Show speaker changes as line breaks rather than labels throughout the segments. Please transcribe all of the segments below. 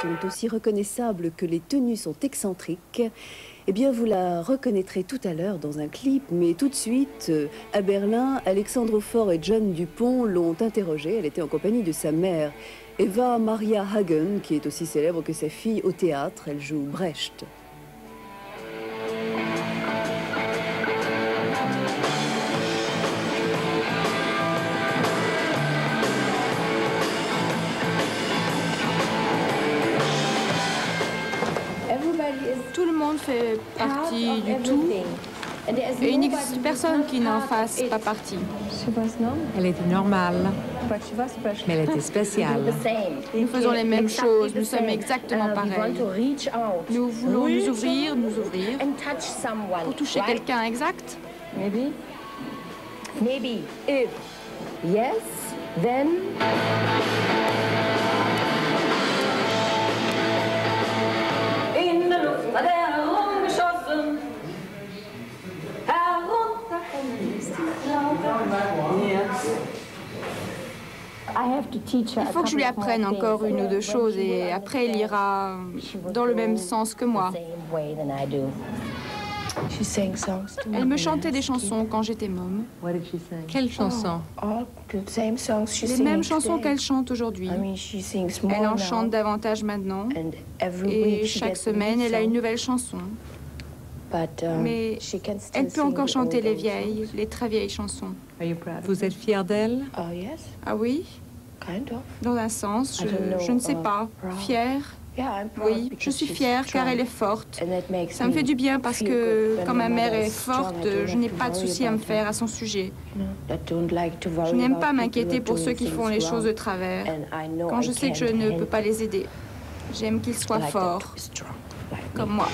sont aussi reconnaissables que les tenues sont excentriques, eh bien vous la reconnaîtrez tout à l'heure dans un clip, mais tout de suite, à Berlin, Alexandre Faure et John Dupont l'ont interrogée. Elle était en compagnie de sa mère, Eva Maria Hagen, qui est aussi célèbre que sa fille au théâtre. Elle joue Brecht.
Tout le monde fait partie du tout et il n'existe personne qui n'en fasse pas partie.
Elle était normale, mais elle était spéciale.
Nous faisons les mêmes choses, nous sommes exactement pareils. Nous voulons nous ouvrir, pour toucher quelqu'un exact.
Maybe. If yes, then...
Il faut que je lui apprenne encore une ou deux choses et après il ira dans le même sens que moi. Elle me chantait des chansons quand j'étais môme.
Quelle chanson?
Les mêmes chansons qu'elle chante aujourd'hui. Elle en chante davantage maintenant. Et chaque semaine, elle a une nouvelle chanson. Mais elle peut encore chanter les vieilles, les très vieilles chansons.
Vous êtes fière d'elle?
Ah oui? Dans un sens, je ne sais pas. Fière? Oui, je suis fière car elle est forte. Ça me fait du bien parce que quand ma mère est forte, je n'ai pas de soucis à me faire à son sujet. Je n'aime pas m'inquiéter pour ceux qui font les choses de travers, quand je sais que je ne peux pas les aider. J'aime qu'ils soient forts, comme moi.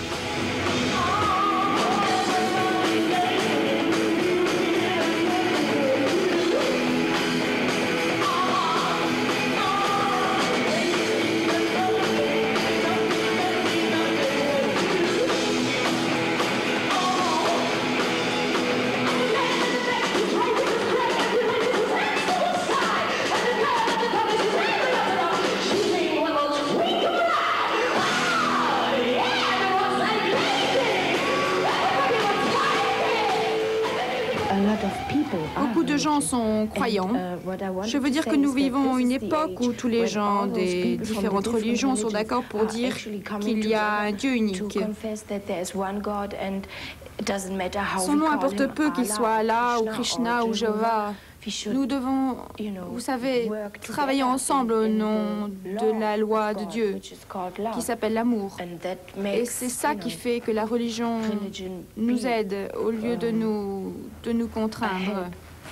Beaucoup de gens sont croyants. Je veux dire que nous vivons une époque où tous les gens des différentes religions sont d'accord pour dire qu'il y a un Dieu unique. Son nom importe peu qu'il soit Allah ou Krishna ou Jéhovah. Nous devons, vous savez, travailler ensemble au nom de la loi de Dieu, qui s'appelle l'amour. Et c'est ça qui fait que la religion nous aide au lieu de nous contraindre.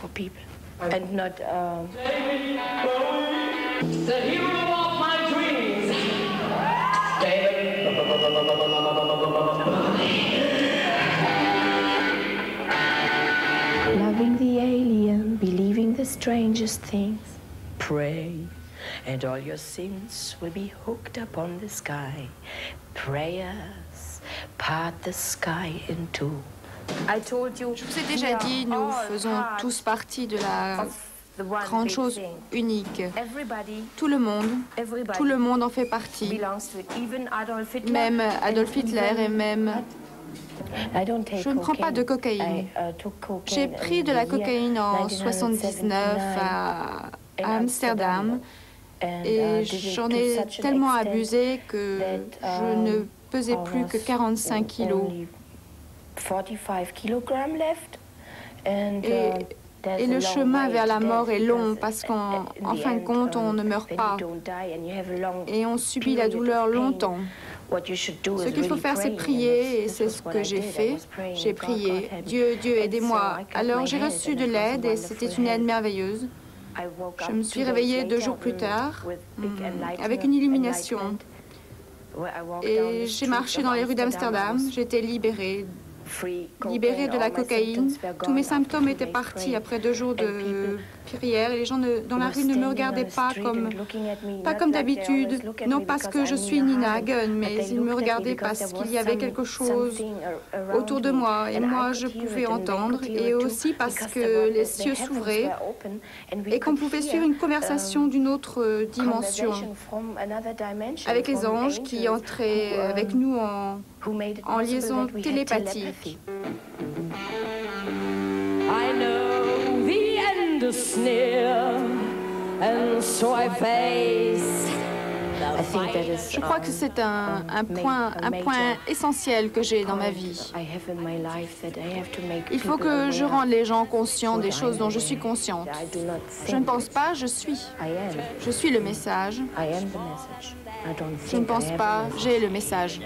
Loving the alien, believing the strangest things. Pray, and all your sins will be hooked up on the sky. Prayers part the sky in two.
Je vous ai déjà dit, nous faisons tous partie de la grande chose unique. Tout le monde en fait partie. Même Adolf Hitler et même... Je ne prends pas de cocaïne. J'ai pris de la cocaïne en 79 à Amsterdam et j'en ai tellement abusé que je ne pesais plus que 45 kilos. Et le chemin vers la mort est long parce qu'en fin de compte, on ne meurt pas et on subit la douleur longtemps. Ce qu'il faut faire, c'est prier, et c'est ce que j'ai fait. J'ai prié. Dieu, Dieu, aidez-moi. Alors j'ai reçu de l'aide, et c'était une aide merveilleuse. Je me suis réveillée 2 jours plus tard, avec une illumination. Et j'ai marché dans les rues d'Amsterdam. J'étais libérée de la cocaïne. Tous mes symptômes étaient partis après 2 jours de prière et les gens dans la rue ne me regardaient pas comme d'habitude, non parce que je suis Nina Hagen, mais ils me regardaient parce qu'il y avait quelque chose autour de moi et moi je pouvais entendre, et aussi parce que les cieux s'ouvraient et qu'on pouvait suivre une conversation d'une autre dimension avec les anges qui entraient avec nous en liaison télépathique.
I know the end is near, and so I face.
Je crois que c'est un point essentiel que j'ai dans ma vie. Il faut que je rende les gens conscients des choses dont je suis consciente. Je ne pense pas, je suis. Je suis le message. Je ne pense pas, j'ai le message.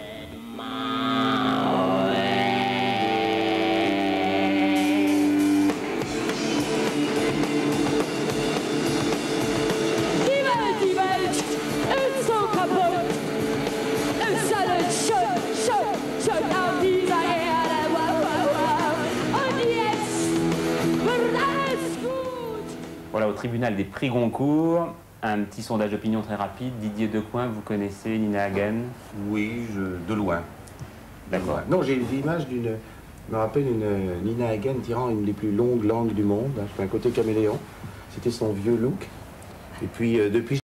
Voilà, au tribunal des prix Goncourt, un petit sondage d'opinion très rapide. Didier Decoing, vous connaissez Nina Hagen?
Oui, de loin.
D'accord.
Non, j'ai l'image je me rappelle une Nina Hagen tirant une des plus longues langues du monde, un côté caméléon. C'était son vieux look. Et puis, depuis